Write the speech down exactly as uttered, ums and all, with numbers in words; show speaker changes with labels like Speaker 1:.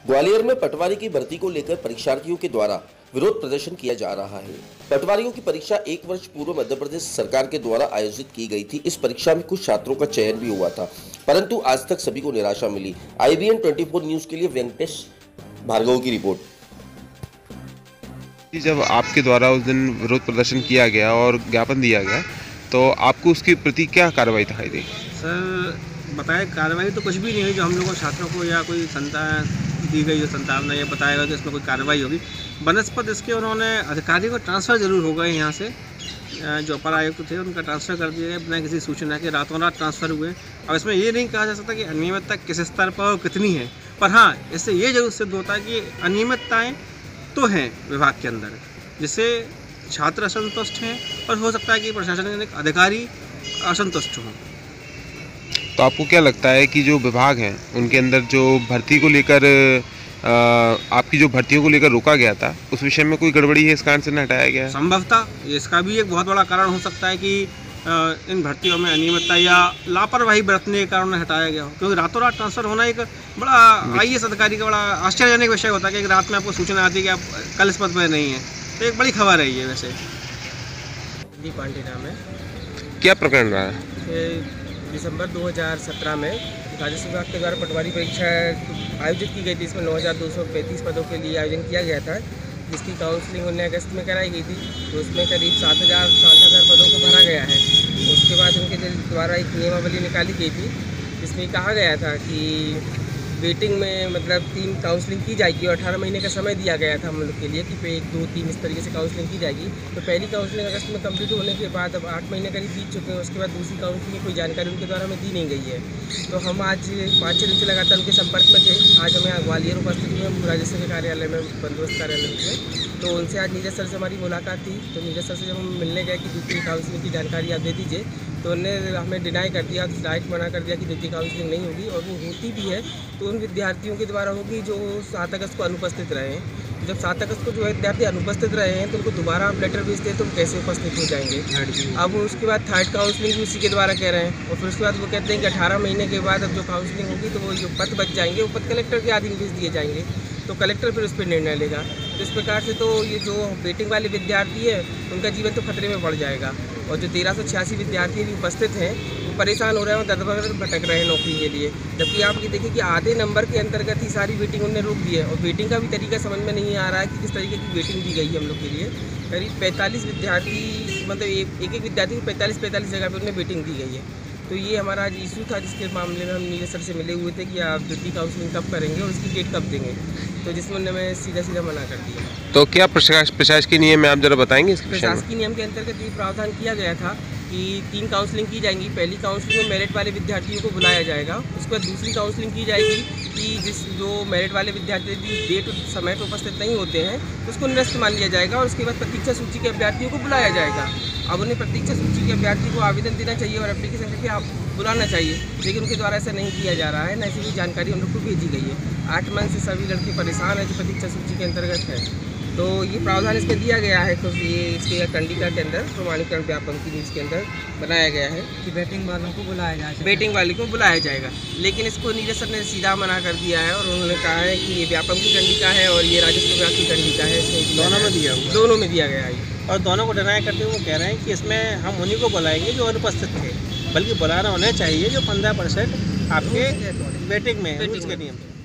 Speaker 1: ग्वालियर में पटवारी की भर्ती को लेकर परीक्षार्थियों के द्वारा विरोध प्रदर्शन किया जा रहा है। पटवारियों की परीक्षा एक वर्ष पूर्व मध्य प्रदेश सरकार के द्वारा आयोजित की गई थी। इस परीक्षा में कुछ छात्रों का चयन भी हुआ था, परंतु आज तक सभी को निराशा मिली। आई बी एन चौबीस न्यूज के लिए वेंकटेश भार्गव की रिपोर्ट।
Speaker 2: जब आपके द्वारा उस दिन विरोध प्रदर्शन किया गया और ज्ञापन दिया गया, तो आपको उसके प्रति क्या कार्रवाई दिखाई दी?
Speaker 3: सर बताए कार्रवाई तो कुछ भी नहीं हुई। जो हम लोगों छात्रों को या कोई संता दी गई जो संतावना या बताएगा कि इसमें कोई कार्रवाई होगी, बनस्पत इसके उन्होंने अधिकारी को ट्रांसफ़र जरूर हो गए। यहाँ से जो अपर आयुक्त थे उनका ट्रांसफ़र कर दिया गया बिना किसी सूचना के, रातों रात ट्रांसफ़र हुए। अब इसमें ये नहीं कहा जा सकता कि अनियमितता किस स्तर पर और कितनी है, पर हाँ इससे ये जरूर सिद्ध होता है कि अनियमितताएँ तो हैं विभाग के अंदर, जिससे छात्र असंतुष्ट हैं और हो सकता है कि प्रशासनिक अधिकारी असंतुष्ट हों।
Speaker 2: तो आपको क्या लगता है कि जो विभाग हैं उनके अंदर जो भर्ती को लेकर आपकी जो भर्तियों को लेकर रोका गया था, उस विषय में कोई गड़बड़ी है, इस कारण से न हटाया गया?
Speaker 3: संभवतः इसका भी एक बहुत बड़ा कारण हो सकता है कि इन भर्तियों में अनियमितता या लापरवाही बरतने के कारण हटाया गया हो, क्योंकि रातों रात ट्रांसफ़र होना एक बड़ा आई ए एस अधिकारी का बड़ा आश्चर्यजनक विषय होता है कि एक रात में आपको सूचना आती है कि आप कल इस पद पर नहीं है। तो एक बड़ी खबर है ये। वैसे
Speaker 4: दी पांडे नाम है।
Speaker 2: क्या प्रकरण रहा है?
Speaker 4: दिसंबर दो हज़ार सत्रह में राजस्व विभाग के द्वारा पटवारी परीक्षा आयोजित की गई थी। इसमें नौ हज़ार दो सौ पैंतीस पदों के लिए आयोजन किया गया था, जिसकी काउंसलिंग उन्नीस अगस्त में कराई गई थी। तो उसमें करीब सात हज़ार सात हज़ार पदों को भरा गया है। उसके बाद उनके द्वारा एक नियमावली निकाली गई थी, जिसमें कहा गया था कि वेटिंग में मतलब तीन काउंसलिंग की जाएगी और अठारह महीने का समय दिया गया था हम लोग के लिए कि पे एक दो तीन इस तरीके से काउंसलिंग की जाएगी। तो पहली काउंसलिंग अगस्त में कंप्लीट होने के बाद अब आठ महीने करीब बीत चुके हैं। उसके बाद दूसरी काउंसलिंग की कोई जानकारी उनके द्वारा हमें दी नहीं गई है। तो हम आज पाँच छः दिन से लगातार उनके संपर्क में थे। आज हमें ग्वालियर उपस्थित हुए हम राजस्व के कार्यालय में, बंदोबस्त कार्यालय में। तो उनसे आज नीरज सर से हमारी मुलाकात थी। तो नीरज सर से जब हम मिलने गए कि दूसरी काउंसलिंग की जानकारी आप दे दीजिए, तो उन्होंने हमें डिनाई कर दिया, डायरेक्ट मना कर दिया कि द्वितीय काउंसलिंग नहीं होगी, और वो होती भी है तो उन विद्यार्थियों के द्वारा होगी जो सात अगस्त को अनुपस्थित रहे हैं। जब सात अगस्त को जो है विद्यार्थी अनुपस्थित रहे हैं तो उनको दोबारा आप लेटर भेजते हैं तो कैसे उपस्थित हो जाएंगे। अब उसके बाद थर्ड काउंसलिंग भी उसी के द्वारा कह रहे हैं, और फिर उसके बाद वो कहते हैं कि अठारह महीने के बाद अब जो काउंसलिंग होगी तो वो जो पद बच जाएंगे वो पद कलेक्टर के अधीन भेज दिए जाएंगे, तो कलेक्टर फिर उस पर निर्णय लेगा। तो इस प्रकार से तो ये जो वेटिंग वाले विद्यार्थी है उनका जीवन तो खतरे में पड़ जाएगा, और जो तेरह सौ छियासी विद्यार्थी भी उपस्थित हैं वो परेशान हो रहे हैं और दर भटक रहे हैं नौकरी के लिए। जबकि आप ये देखिए कि आधे नंबर के अंतर्गत ही सारी वेटिंग उन्होंने रोक दी है, और वेटिंग का भी तरीका समझ में नहीं आ रहा है कि किस तरीके की वेटिंग दी गई है हम लोग के लिए। करीब पैंतालीस विद्यार्थी मतलब एक एक विद्यार्थी को पैंतालीस पैंतालीस जगह पर उन्हें वेटिंग दी गई है। तो ये हमारा आज इशू था, जिसके मामले में हम नीरज सर से मिले हुए थे कि आप द्वितीय काउंसलिंग कब करेंगे और उसकी डेट कब देंगे। तो जिसमें उन्होंने सीधा सीधा मना कर दिया।
Speaker 2: तो क्या प्रशासकीय नियम में आप जरा बताएंगे इसके विषय में?
Speaker 4: प्रशासकीय नियम के अंतर्गत ये प्रावधान किया गया था कि तीन काउंसलिंग की जाएंगी। पहली काउंसलिंग में मेरिट वाले विद्यार्थियों को बुलाया जाएगा। उसके बाद दूसरी काउंसलिंग की जाएगी कि जिस जो मेरिट वाले विद्यार्थी डेट समय पर उपस्थित नहीं होते हैं तो उसको निरस्त मान लिया जाएगा, और उसके बाद प्रतीक्षा सूची के अभ्यर्थियों को बुलाया जाएगा। अब उन्हें प्रतीक्षा सूची के अभ्यर्थी को आवेदन देना चाहिए और एप्लीकेशन करके आप बुलाना चाहिए, लेकिन उनके द्वारा ऐसा नहीं किया जा रहा है, न ऐसी कोई जानकारी हम लोग को भेजी गई है। आठ मंथ से सभी लड़के परेशान हैं जो प्रतीक्षा सूची के अंतर्गत है। तो ये प्रावधान इसमें दिया गया है, तो ये इसके कंडिका के अंदर प्रमाणीकरण व्यापक की न्यूज़ के अंदर बनाया गया है कि
Speaker 5: वेटिंग वालों को बुलाया जाएगा,
Speaker 4: वेटिंग वाले को बुलाया जाएगा। लेकिन इसको नीरज सर ने सीधा मना कर दिया है, और उन्होंने कहा है कि ये व्यापक की कंडिका है और ये राजस्व विभाग की कंडिका है, इसमें
Speaker 3: दोनों में दिया हुआ
Speaker 4: दोनों में दिया गया है।
Speaker 3: और दोनों को डिनाई करते हुए वो कह रहे हैं कि इसमें हम उन्हीं को बुलाएंगे जो अनुपस्थित थे, बल्कि बुलाना उन्हें चाहिए जो पंद्रह परसेंट आपके वेटिंग में, वेटिंग के नियम।